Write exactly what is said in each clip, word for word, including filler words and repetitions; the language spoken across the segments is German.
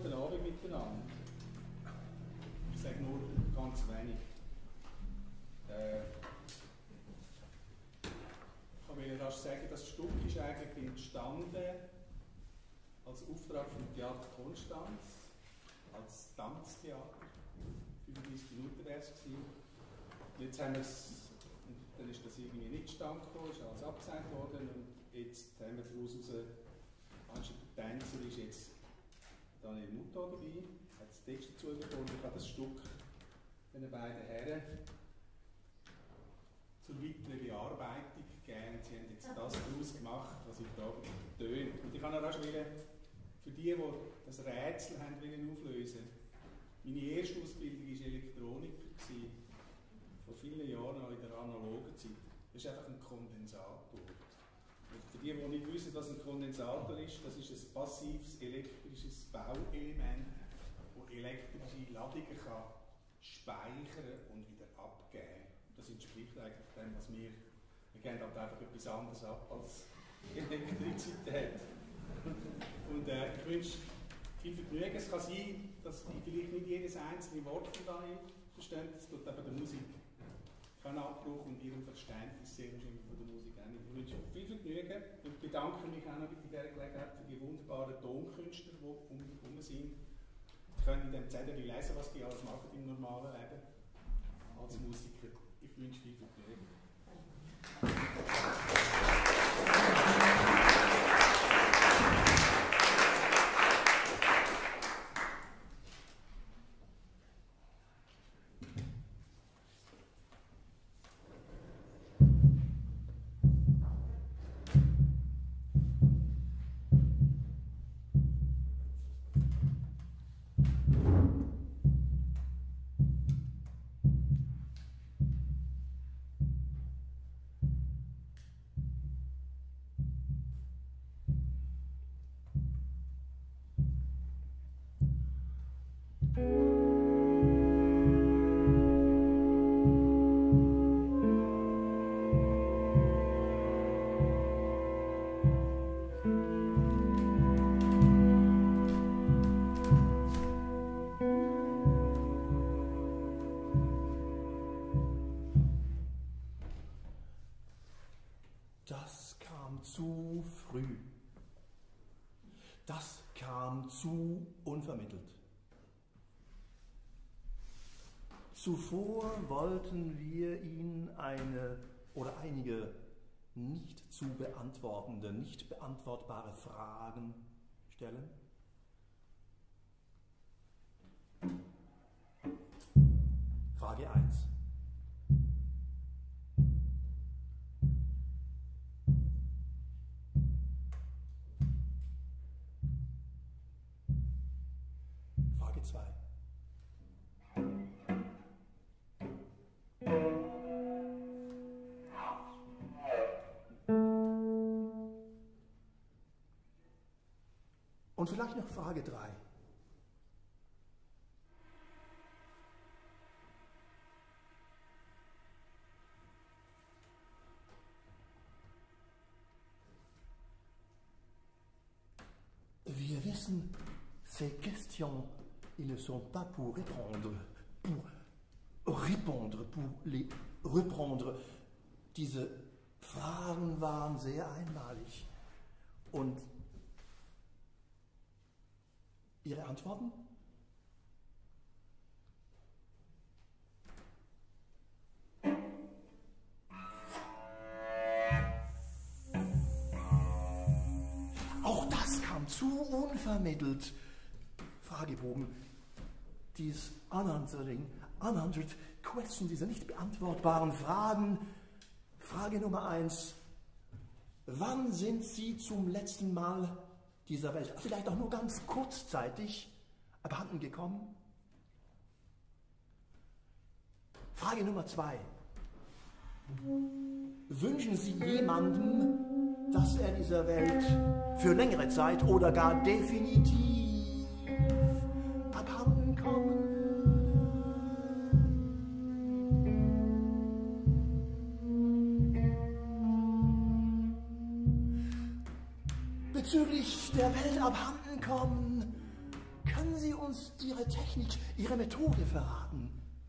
guten Abend miteinander. Ich sage nur ganz wenig. Äh, ich wollte rasch sagen, das Stück ist eigentlich entstanden als Auftrag vom Theater Konstanz, als Tanztheater. fünfunddreißig Minuten wäre es gewesen. Jetzt haben wir es, dann ist das irgendwie nicht zustande gekommen, ist alles abgesagt worden und jetzt haben wir daraus raus, anstatt der Tänzer ist jetzt Daniel Mouthon dabei, hat das Text dazu bekommen. Ich habe das Stück den beiden Herren zur weiteren Bearbeitung gegeben. Sie haben jetzt das daraus gemacht, was ich da tönt. Und ich kann auch schon für die, die das Rätsel haben wollen auflösen, meine erste Ausbildung war Elektroniker, vor vielen Jahren noch in der analogen Zeit. Das ist einfach ein Kondensator. Und für die, die nicht wissen, was ein Kondensator ist, das ist ein passives elektrisches Bauelement, das elektrische Ladungen kann speichern und wieder abgeben. Das entspricht eigentlich dem, was wir, wir geben halt einfach etwas anderes ab als Elektrizität. Und äh, ich wünsche viel Vergnügen. Es kann sein, dass ich vielleicht nicht jedes einzelne Wort von Daniel verstehe. Das tut aber der Musik keinen Abbruch und ihrem Verständnis sehr wahrscheinlich von der Musik auch nicht. Ich wünsche viel Vergnügen und bedanke mich auch noch bei dieser Gelegenheit für die wunderbaren Tonkünstler, die um mich herum sind. Ich kann in dem Zettel lesen, was die alles machen im normalen Leben als Musiker. Ich wünsche viel Vergnügen. Zu früh. Das kam zu unvermittelt. Zuvor wollten wir ihn eine oder einige nicht zu beantwortende, nicht beantwortbare Fragen stellen. Frage eins. Zwei. Und vielleicht noch Frage drei. Wir wissen, ces questions, ils ne sont pas pour répondre, pour répondre, pour les reprendre. Diese Fragen waren sehr einmalig. Und Ihre Antworten? Auch das kam zu unvermittelt. Fragebogen. Dies unanswering, unhundred question, diese nicht beantwortbaren Fragen. Frage Nummer eins. Wann sind Sie zum letzten Mal dieser Welt, vielleicht auch nur ganz kurzzeitig, abhanden gekommen? Frage Nummer zwei. Wünschen Sie jemandem, dass er dieser Welt für längere Zeit oder gar definitiv abhanden kommen würde? Bezüglich der Welt abhanden kommen, können Können Sie uns Ihre Technik, Ihre Methode verraten?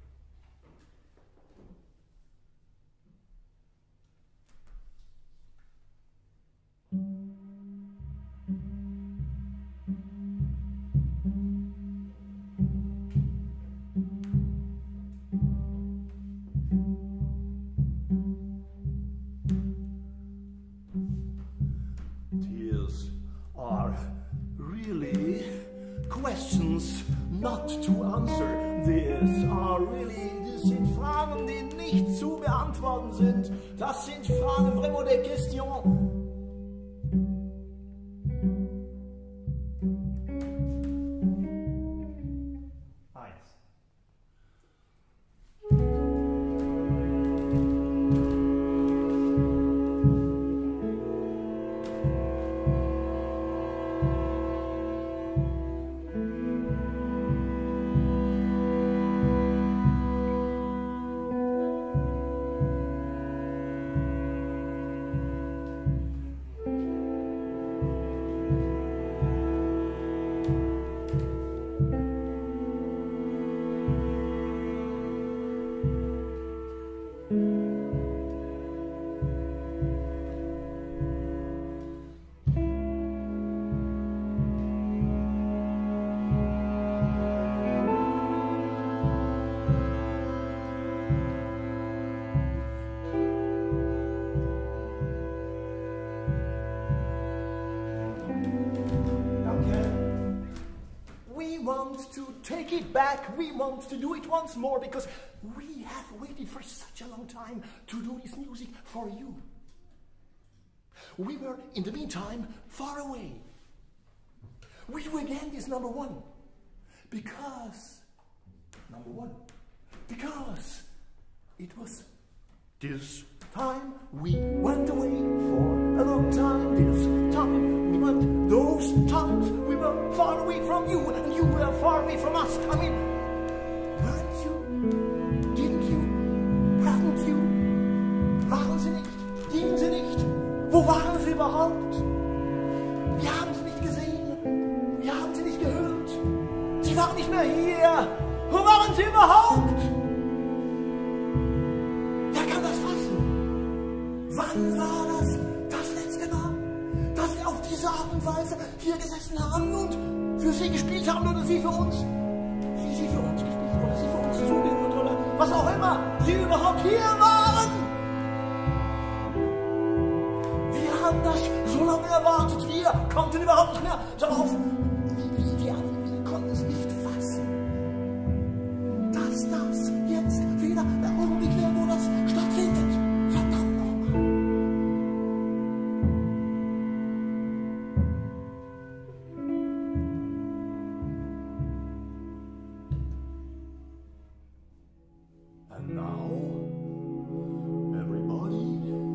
These are really questions not to answer. These are really, das sind Fragen, die nicht zu beantworten sind. Das sind Fragen, vraiment des questions. To take it back, we want to do it once more because we have waited for such a long time to do this music for you. We were, in the meantime, far away. We do again this number one because, number one, because it was this time we went away for a long time. This time we went, those times we were far away from you and you were far away from us. I mean, weren't you? Didn't you? Hadn't you? Waren sie nicht? Gingen sie nicht? Wo waren sie überhaupt? Wir haben sie nicht gesehen. Wir haben sie nicht gehört. Sie waren nicht mehr hier. Wo waren sie überhaupt? Wann war das das letzte Mal, dass wir auf diese Art und Weise hier gesessen haben und für sie gespielt haben oder sie für uns? Wie sie für uns gespielt oder sie für uns zugehört oder was auch immer sie überhaupt hier waren? Wir haben das so lange erwartet, wir konnten überhaupt nicht mehr darauf. Wir, wir, wir konnten es nicht fassen, dass das jetzt wieder der Augenblick wäre, wo das stattfindet. Verdammt!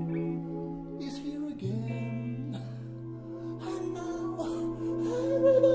Everybody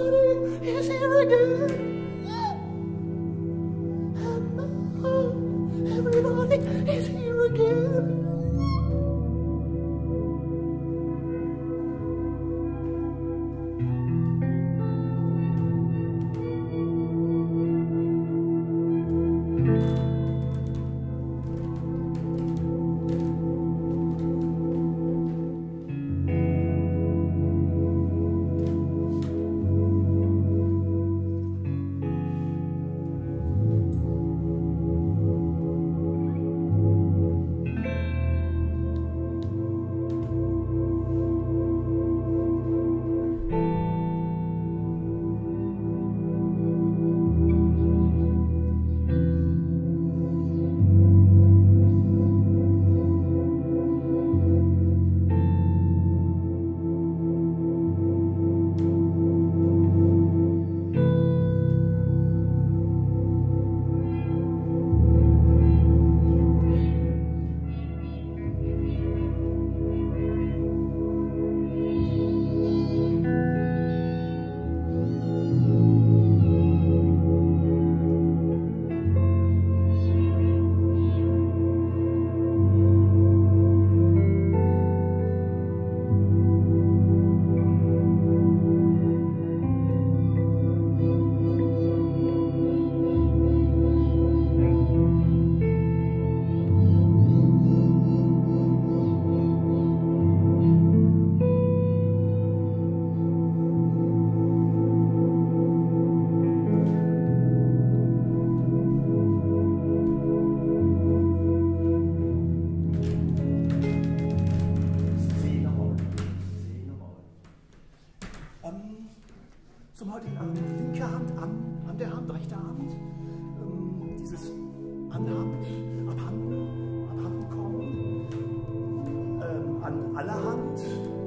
Ähm, zum heutigen Abend linke Hand an, an der Hand, rechte Hand. Ähm, dieses Anhand, abhanden, abhanden kommen. Ähm, an aller Hand.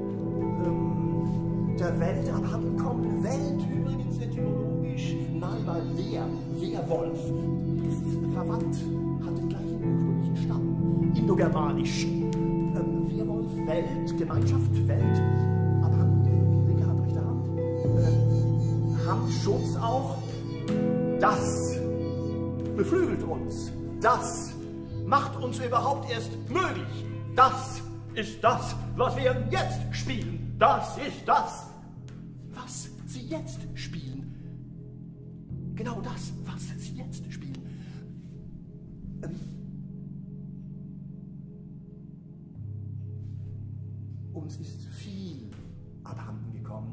Ähm, der Welt abhanden kommen. Welt übrigens etymologisch. Nein, weil wer, Werwolf, ist verwandt, hat den gleichen ursprünglichen Stamm. Indogermanisch. Ähm, Werwolf, Welt, Gemeinschaft, Welt. Abhanden, linke Hand, rechte Hand. Ähm, Handschutz auch. Das beflügelt uns. Das macht uns überhaupt erst möglich. Das ist das, was wir jetzt spielen. Das ist das, was Sie jetzt spielen. Genau das, was Sie jetzt spielen. Ähm, uns ist viel abhanden gekommen.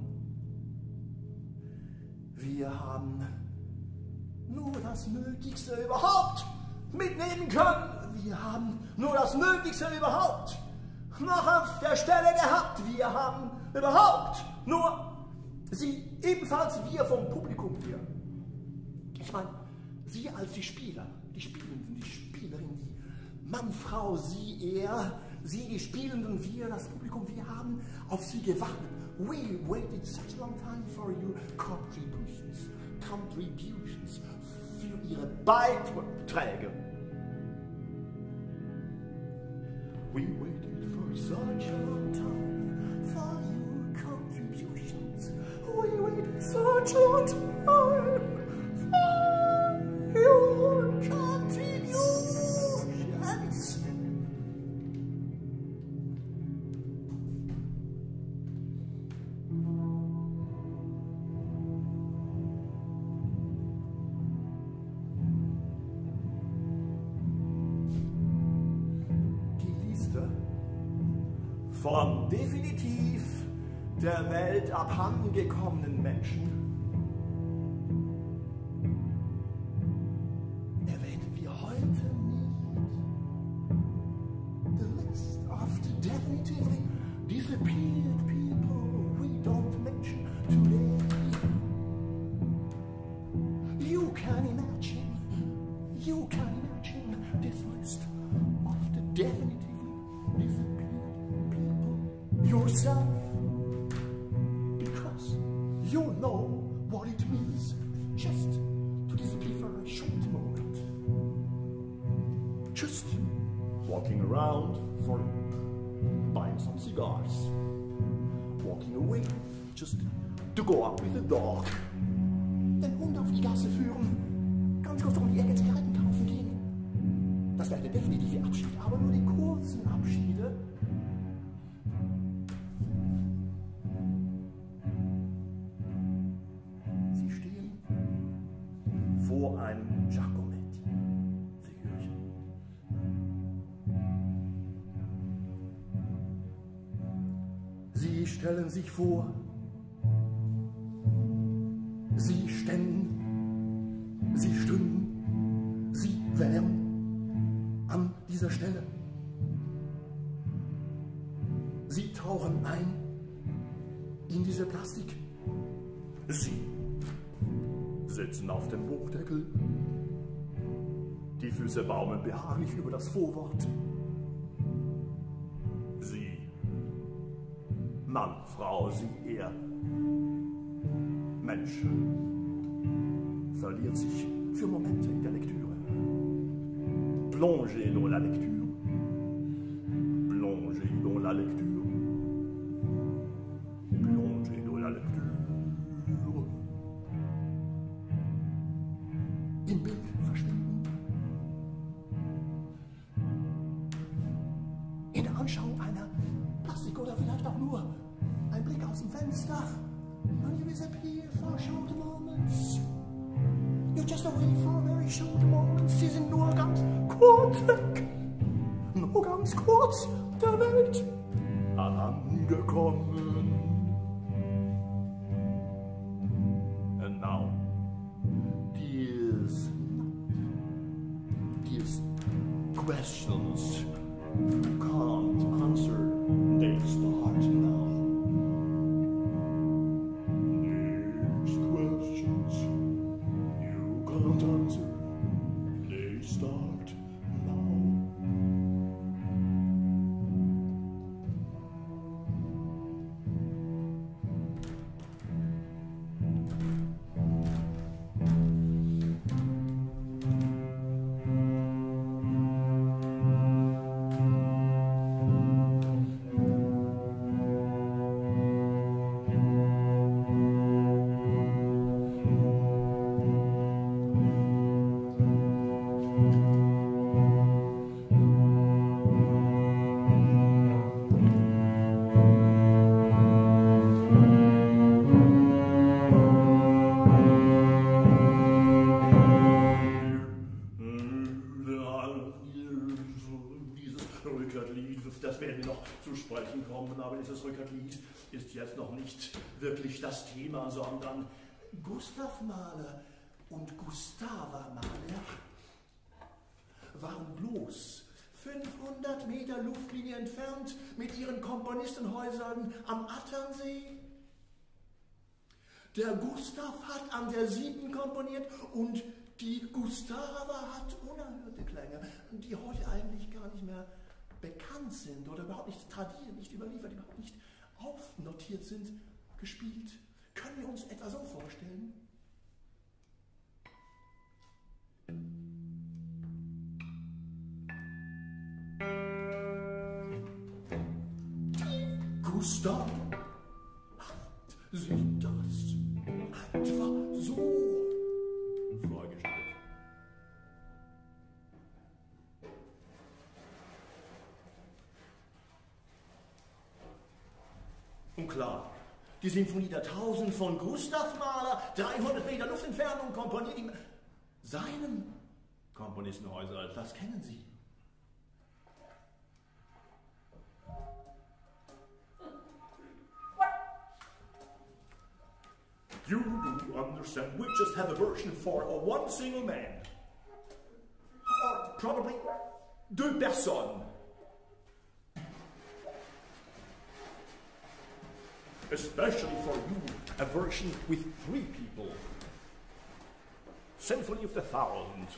Wir haben nur das Nötigste überhaupt mitnehmen können. Wir haben nur das Nötigste überhaupt noch auf der Stelle gehabt. Wir haben überhaupt nur Sie, ebenfalls wir vom Publikum hier. Ich meine, Sie als die Spieler, die Spielenden, die Spielerin, die Mann, Frau, Sie, er, Sie, die Spielenden, wir, das Publikum, wir haben auf Sie gewartet. We waited such a long time for your contributions, contributions, für Ihre Beiträge. We waited for such a long time for your contributions. We waited such a long time for your contributions. Von definitiv der Welt abhanden gekommenen Menschen erwähnen wir heute nicht. The list of the definitively disappeared people we don't mention today. You can imagine, you can imagine this list of the definitively disappeared yourself, because you know what it means just to disappear for a short moment, just walking around for buying some cigars, walking away just to go out with a dog, den Hund auf die Gasse führen, ganz kurz um die Ecke Zigaretten kaufen gehen. Das wäre der definitive Abschied, aber nur die kurzen Abschiede. Vor einem Giacometti-Figürchen. Sie stellen sich vor, Sie ständen, Sie stünden, Sie wären an dieser Stelle. Sie tauchen ein in diese Plastik. Sie sitzen auf dem Buchdeckel. Die Füße baumeln behaglich über das Vorwort. Sie, Mann, Frau, sie, er, Mensch, verliert sich für Momente in der Lektüre. Plongez dans la lecture. Plongez dans la lecture. Plongez dans la lecture. Im Bild verschwinden. In der Anschauung einer Plastik oder vielleicht auch nur ein Blick aus dem Fenster. And you disappear for short moments. You're just away for very short moments. Sie sind nur ganz kurz weg. Nur ganz kurz der Welt angekommen. And now, these, these questions you can't answer, they start now. das Thema, sondern Gustav Mahler und Gustava Mahler waren bloß fünfhundert Meter Luftlinie entfernt mit ihren Komponistenhäusern am Atternsee. Der Gustav hat an der siebten komponiert und die Gustava hat unerhörte Klänge, die heute eigentlich gar nicht mehr bekannt sind oder überhaupt nicht tradiert, nicht überliefert, überhaupt nicht aufnotiert sind, gespielt. Können wir uns etwa so vorstellen? Gustav hat sich das etwa so vorgestellt. Und klar, die Sinfonie der Tausend von Gustav Mahler, dreihundert Meter Luftentfernung, komponiert in seinem Komponistenhäuser, das kennen Sie. You do understand, we just have a version for a one single man. Or probably deux personnes. Especially for you, a version with three people. Symphony of the Thousand.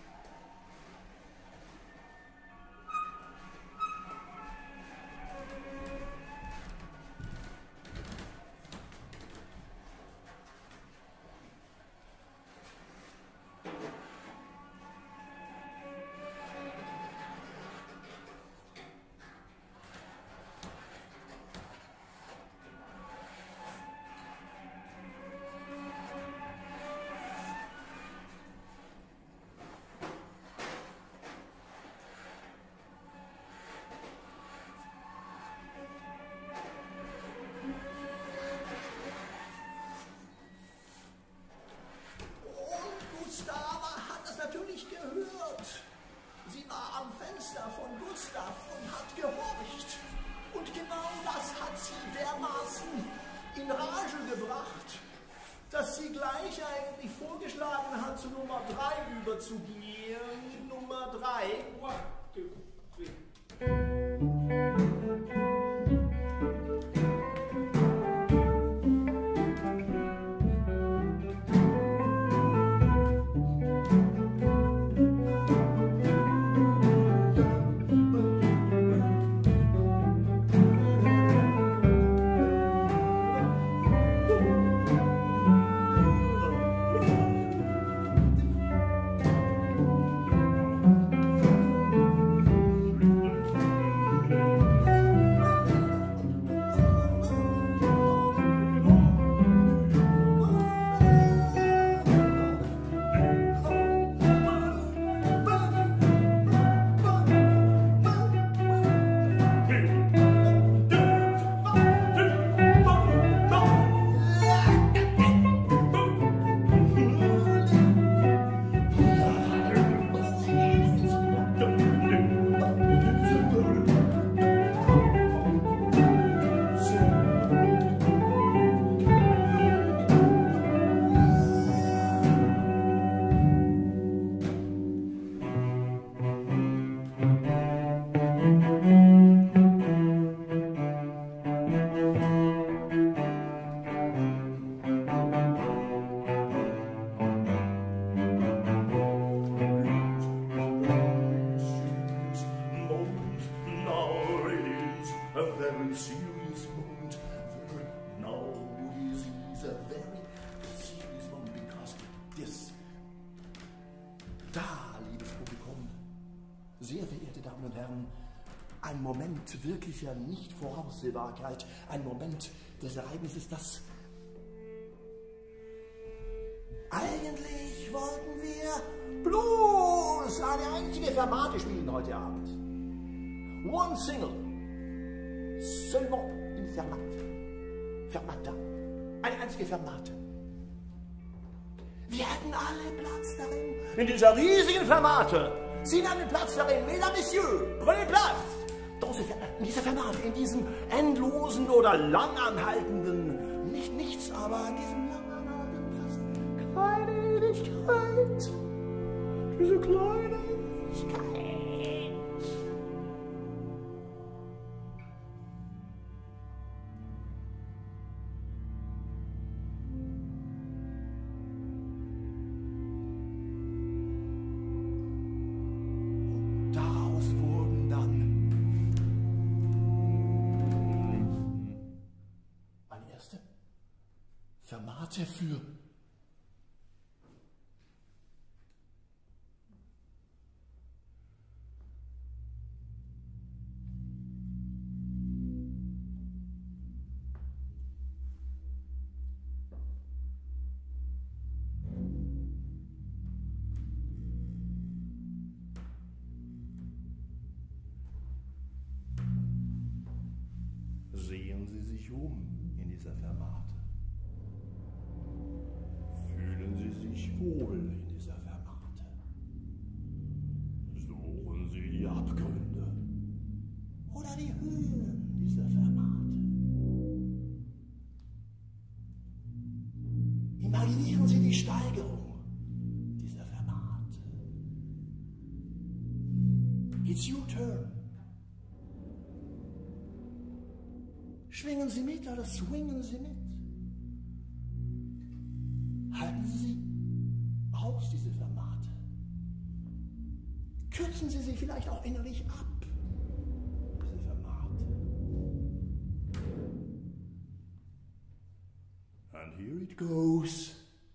Wirklicher Nicht-Voraussehbarkeit, ein Moment des Ereignisses, das eigentlich wollten wir bloß eine einzige Fermate spielen heute Abend. One single. Seulement une Fermate. Fermata. Eine einzige Fermate. Wir hätten alle Platz darin. In dieser riesigen Fermate. Sie nahmen Platz darin. Mesdames, Messieurs, prenez place. In dieser Fermate, in diesem endlosen oder langanhaltenden, nicht nichts, aber aber in diesem langen, fast kleine Ewigkeit, diese kleine Ewigkeit. Fermate für Sehen Sie sich um in dieser Fermate. Fühlen Sie sich wohl in dieser Fermate. Suchen Sie die Abgründe oder die Höhen dieser Fermate. Imaginieren Sie die Steigerung dieser Fermate. It's your turn. Schwingen Sie mit oder swingen Sie mit? Halten Sie sie aus, diese Fermate. Kürzen Sie sie vielleicht auch innerlich ab, diese Fermate. And here it goes.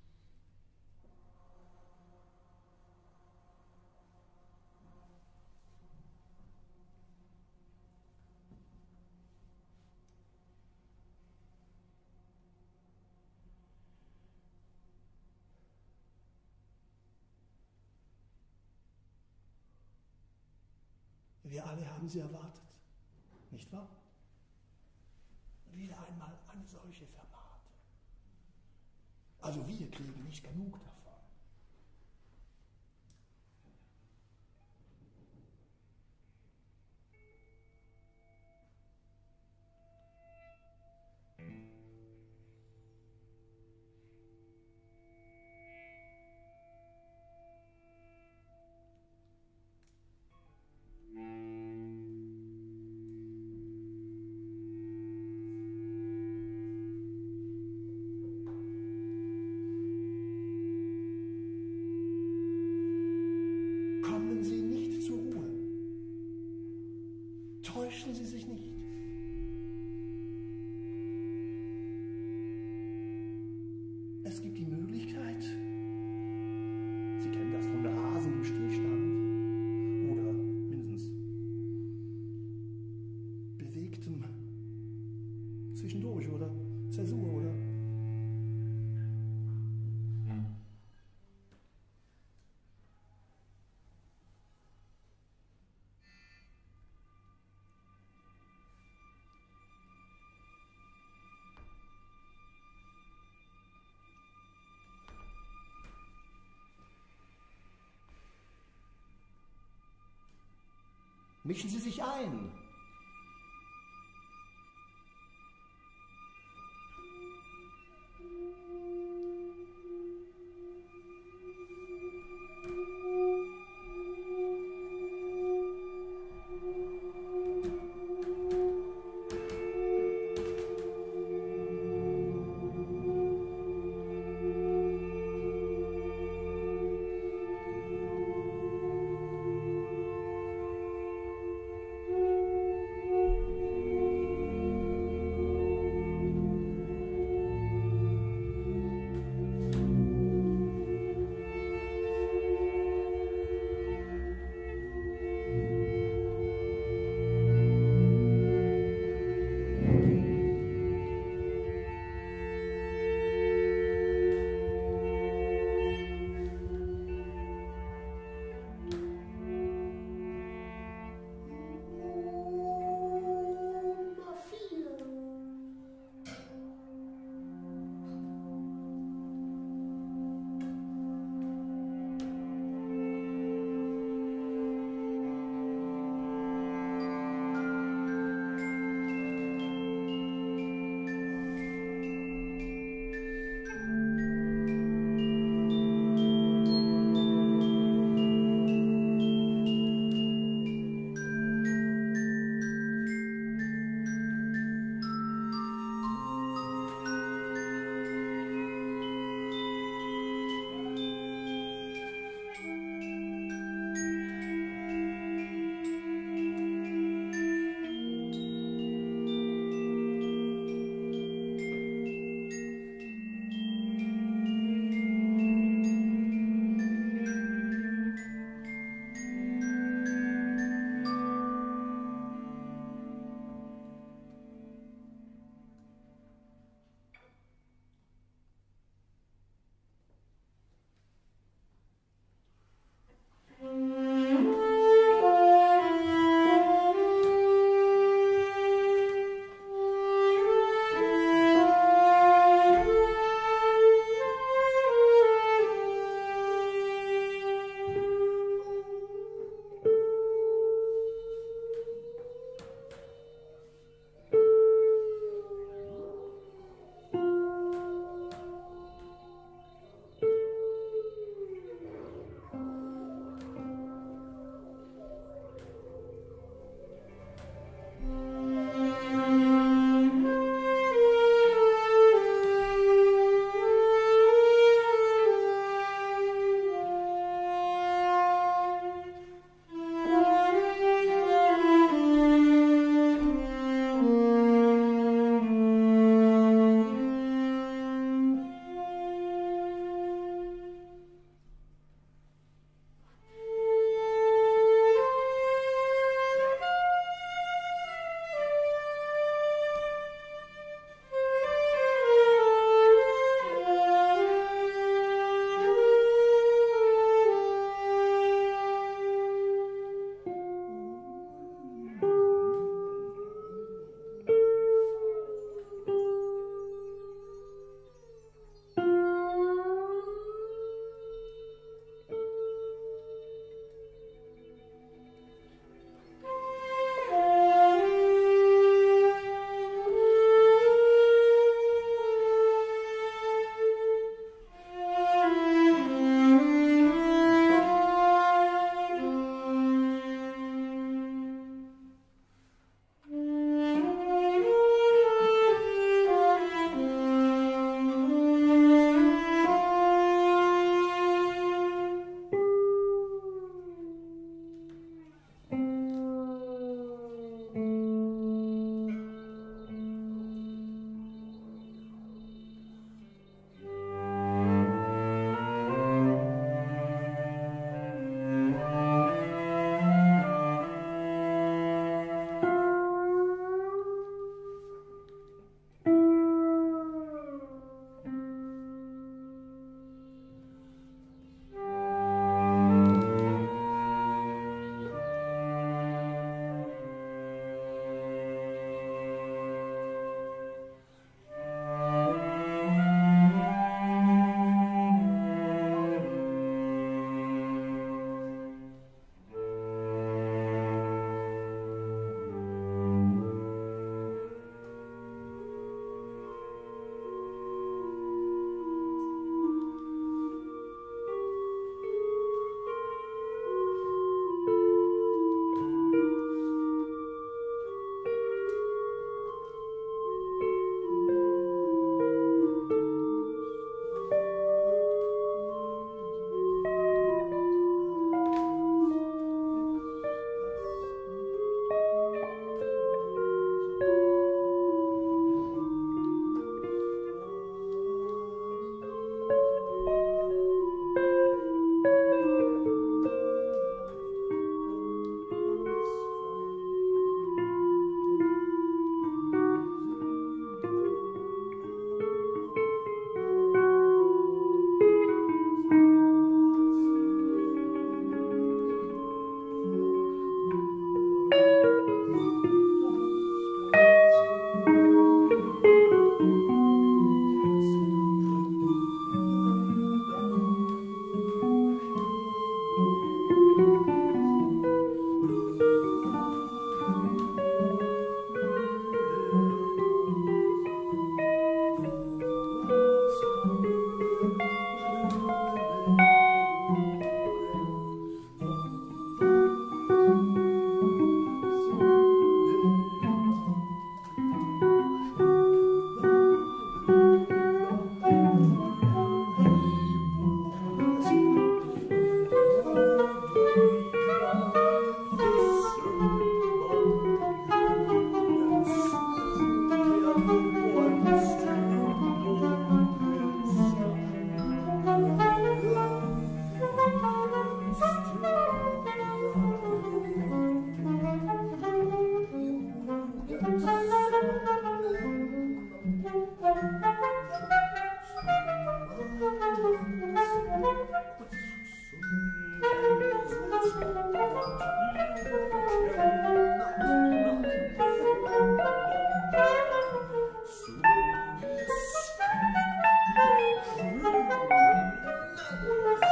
Wir alle haben sie erwartet, nicht wahr? Wieder einmal eine solche Fermate. Also wir kriegen nicht genug davon. Täuschen Sie sich nicht. Es gibt die Möglichkeit, Sie kennen das von rasendem Stillstand oder mindestens bewegtem zwischendurch oder Zäsur oder mischen Sie sich ein.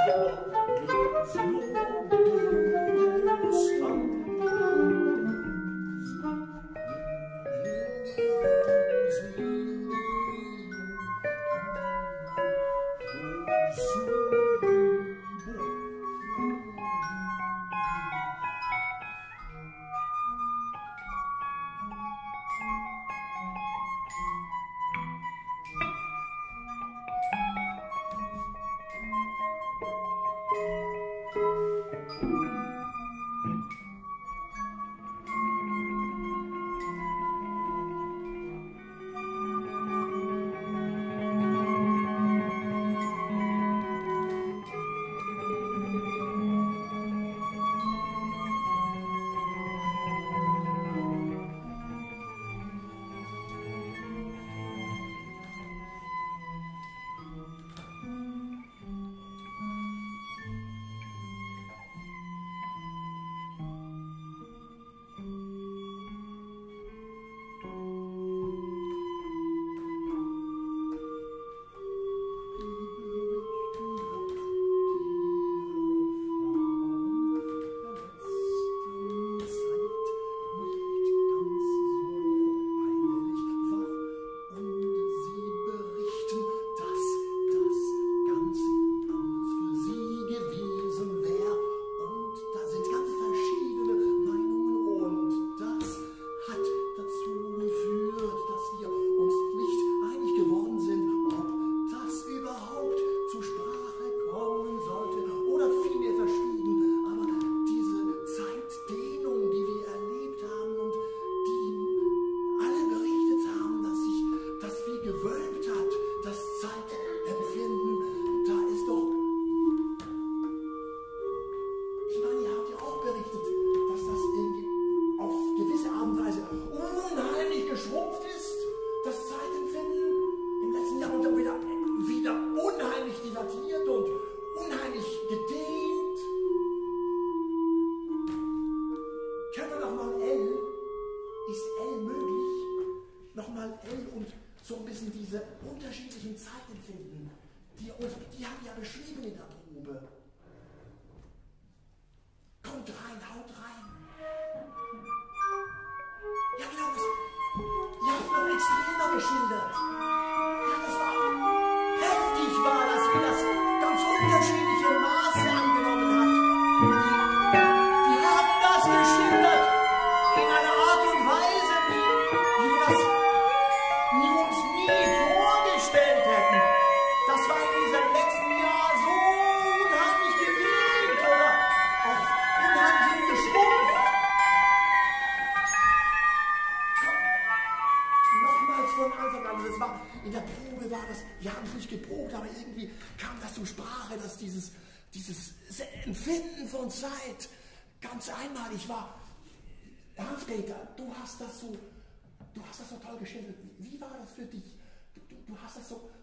Zeit, ganz einmalig war. Hanspeter, du hast das so, du hast das so toll geschildert. Wie war das für dich? Du, du, du hast das so.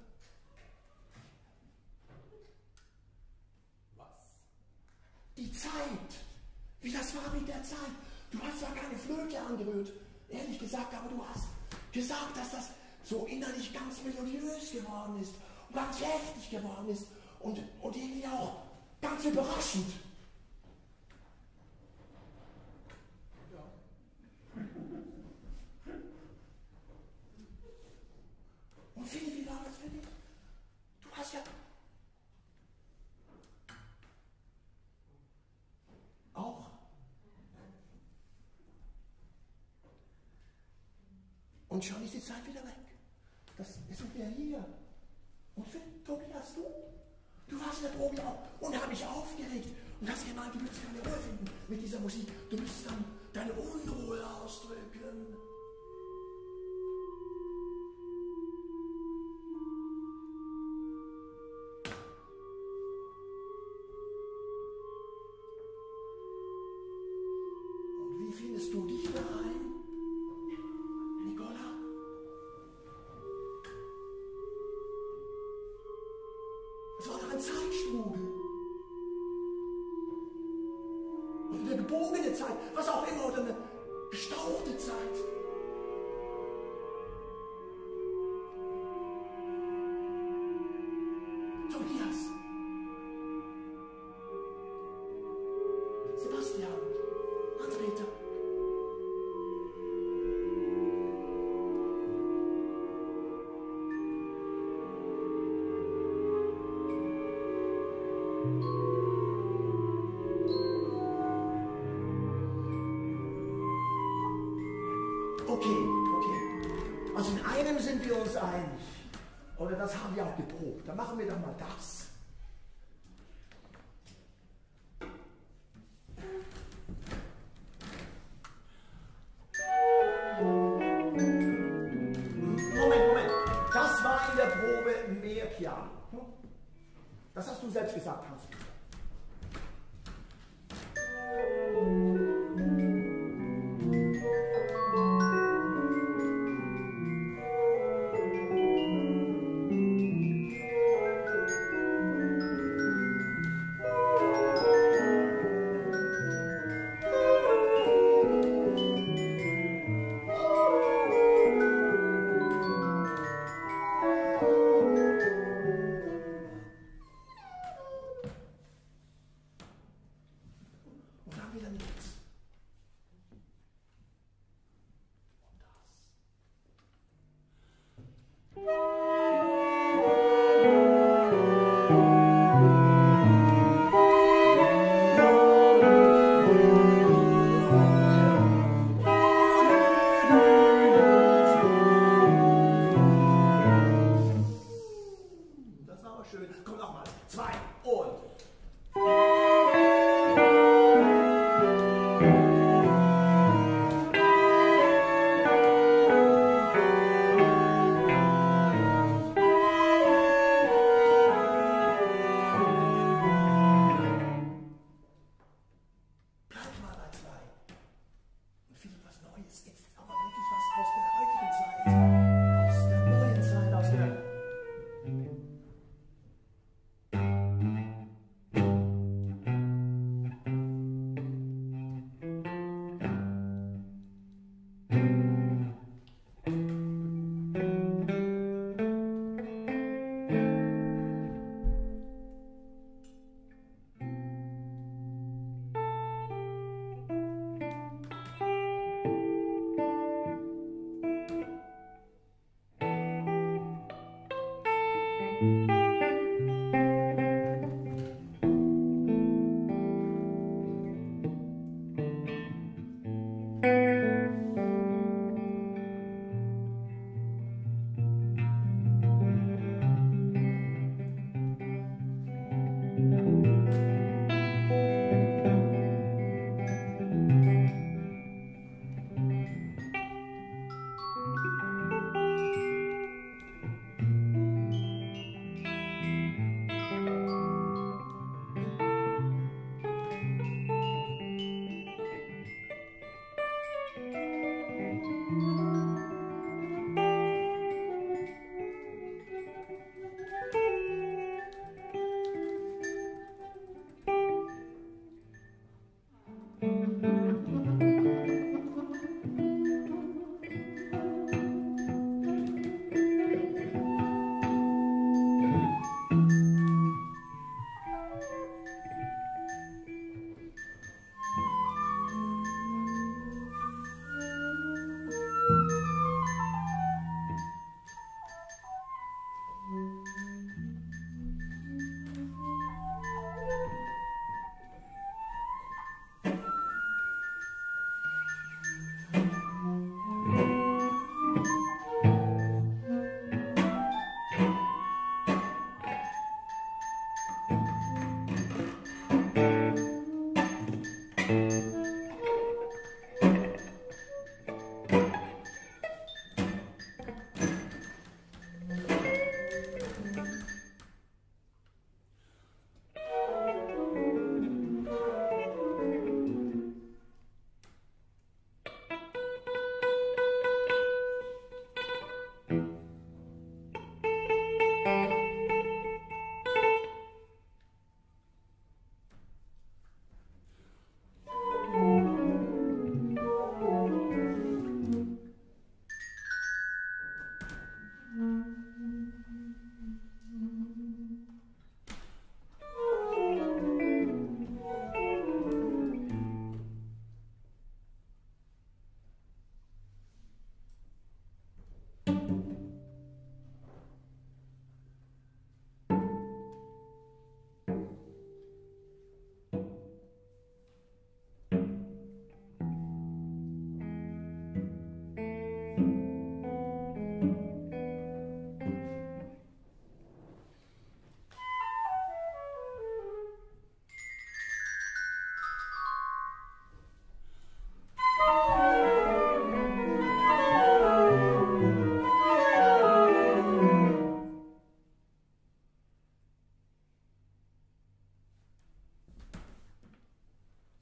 Was? Die Zeit. Wie das war mit der Zeit. Du hast zwar keine Flöte angerührt, ehrlich gesagt, aber du hast gesagt, dass das so innerlich ganz melodiös geworden ist und ganz heftig geworden ist und, und irgendwie auch ganz überraschend. Und Philipp, wie war das für dich? Du hast ja auch. Und schon ist die Zeit wieder weg. Das ist wieder hier. Und Philipp, Tobias, du? Du warst in der Probe auch unheimlich aufgeregt und hast gemeint, du müsstest keine Ruhe finden mit dieser Musik. Du müsstest dann deine Unruhe ausdrücken. Findest du dich da ein, Nicola? Es war doch ein Zeitstrudel. Und eine gebogene Zeit, was auch immer, oder eine gestauchte Zeit. Tobias, sind wir uns einig. Oder das haben wir auch geprobt. Dann machen wir doch mal das. Moment, Moment. Das war in der Probe mehr Piano. Das hast du selbst gesagt, Hanspeter.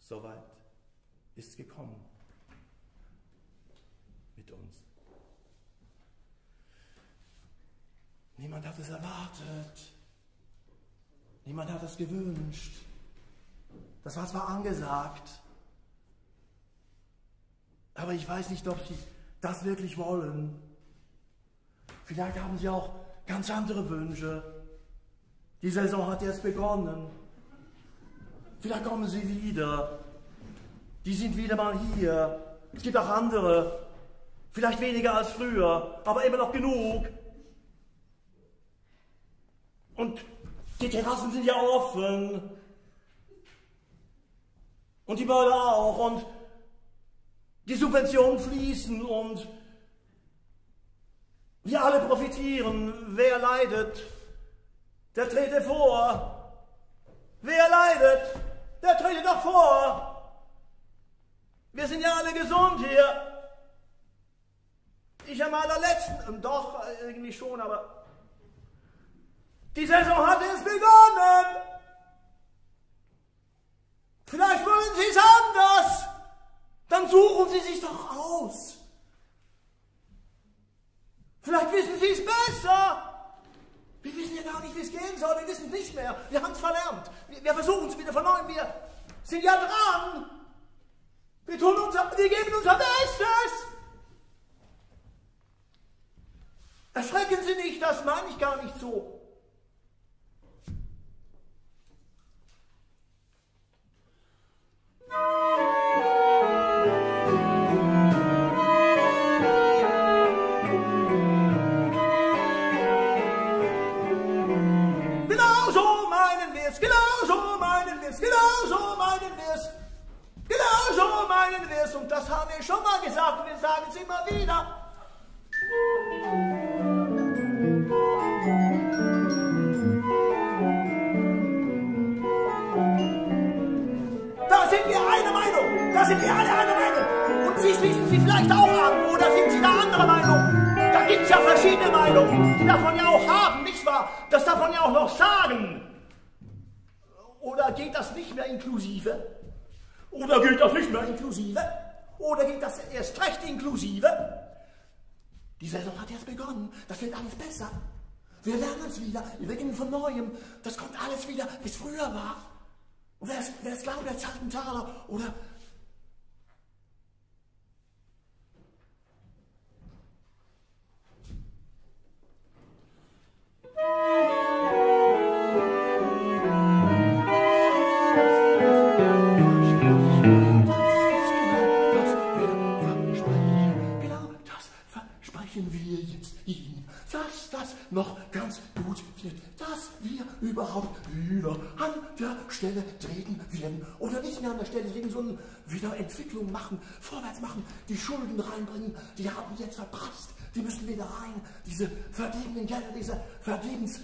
Soweit ist gekommen mit uns. Niemand hat es erwartet. Niemand hat es gewünscht. Das war zwar angesagt, aber ich weiß nicht, ob Sie das wirklich wollen. Vielleicht haben Sie auch ganz andere Wünsche. Die Saison hat jetzt begonnen. Vielleicht kommen Sie wieder. Die sind wieder mal hier. Es gibt auch andere. Vielleicht weniger als früher, aber immer noch genug. Und die Terrassen sind ja offen. Und die Bäume auch. Und die Subventionen fließen und wir alle profitieren. Wer leidet, der trete vor. Wer leidet, der trete doch vor. Wir sind ja alle gesund hier. Ich am allerletzten, doch, irgendwie schon, aber die Saison hat jetzt begonnen. Vielleicht wollen Sie es anders. Dann suchen Sie sich doch aus. Vielleicht wissen Sie es besser. Wir wissen ja gar nicht, wie es gehen soll. Wir wissen es nicht mehr. Wir haben es verlernt. Wir, wir versuchen es wieder von neuem. Wir sind ja dran. Wir tun unser, wir geben unser Bestes. Erschrecken Sie nicht, das meine ich gar nicht so. Genau so meinen wir es, genau so meinen wir es, genau so meinen wir es, genau so meinen wir es. Und das haben wir schon mal gesagt und wir sagen es immer wieder. Da sind wir eine Meinung, da sind wir alle eine Meinung. Und Sie schließen Sie vielleicht auch an, oder sind Sie da anderer Meinung? Da gibt es ja verschiedene Meinungen, die davon ja auch haben, nicht wahr? Das davon ja auch noch sagen. Oder geht das nicht mehr inklusive? Oder geht das nicht mehr inklusive? Oder geht das erst recht inklusive? Die Saison hat jetzt begonnen, das wird alles besser. Wir lernen es wieder, wir beginnen von Neuem. Das kommt alles wieder, wie es früher war. Und wer es, wer es glaubt, der zahlt einen Taler. Oder wir jetzt Ihnen, dass das noch ganz gut wird, dass wir überhaupt wieder an der Stelle treten werden oder nicht mehr an der Stelle treten, sondern wieder Entwicklung machen, vorwärts machen, die Schulden reinbringen, die haben wir jetzt verprasst, die müssen wieder rein, diese vergebenen Gelder, diese Vergebens...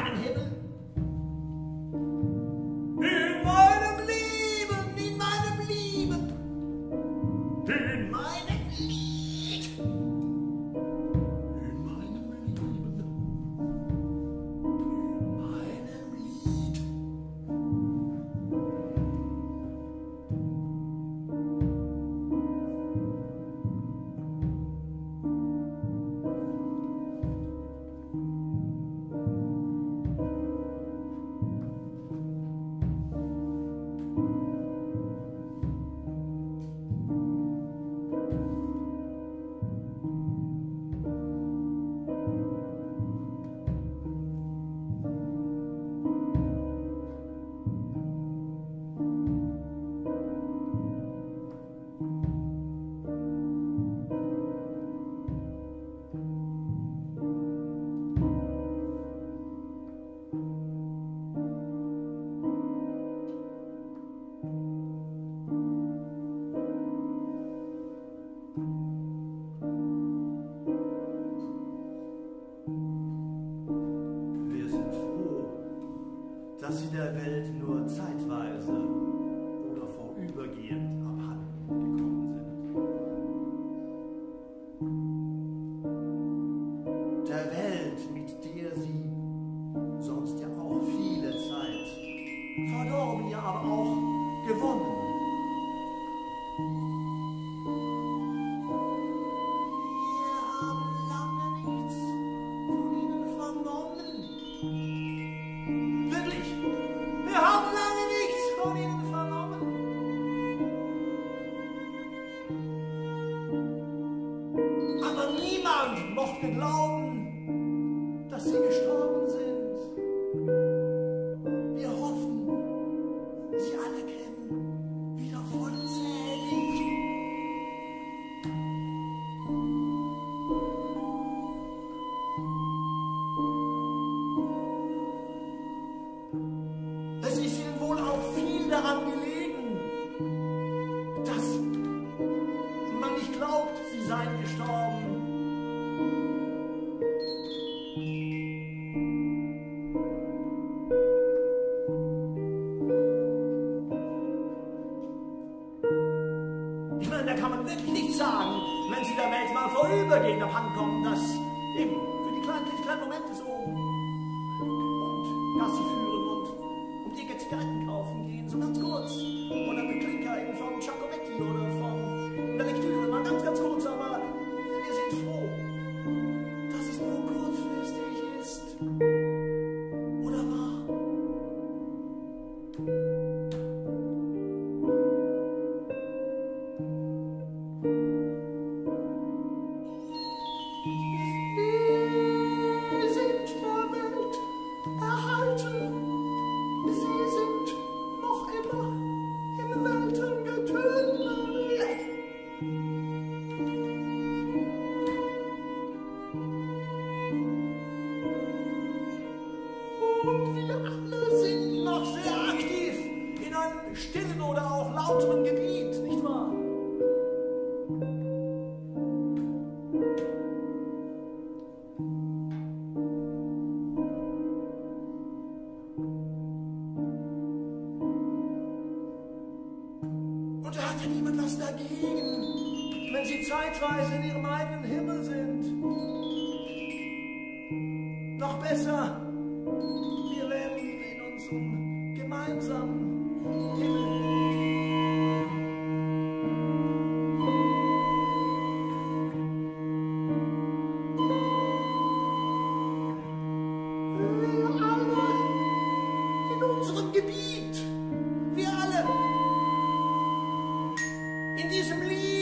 meinem Himmel. In meinem Leben, in meinem Leben, in meinem Lied. In meinem Leben, in meinem Lied. Dass sie der Welt nur zeitweise oder vorübergehend abhanden gekommen sind. Der Welt, mit der sie sonst ja auch viele Zeit verdorben, ja aber auch gewonnen. Wir haben lange nichts von ihnen vernommen. Wirklich, wir haben lange nichts von ihnen vernommen. Aber niemand mochte glauben, dass sie gestorben sind. Wir hoffen, sie alle kennen wieder vollzählig. Es ist ihnen wohl auch viel daran gelegen, dass man nicht glaubt, sie seien gestorben. Ich meine, da kann man wirklich nichts sagen, wenn sie der Welt mal vorübergehend abhandenkommen, dass eben für die kleinen, die kleinen Momente so und Gassi führen und um dicke Zigaretten kaufen gehen, so ganz kurz. Oder mit Klinker eben vom Giacometti oder von der Lektüre, mal ganz, ganz kurz, aber wir sind froh, dass es nur kurzfristig ist. Oder wahr? Sie sind der Welt erhalten. Sie sind noch immer im Weltengetümmel. Und wir alle sind noch sehr aktiv in einem stillen oder auch lauteren Gebiet, nicht wahr? Und da hat ja niemand was dagegen, wenn sie zeitweise in ihrem eigenen Himmel sind. Noch besser, wir werden in unserem gemeinsamen Himmel. Wir alle in unserem Gebiet. Wir alle in diesem Lied.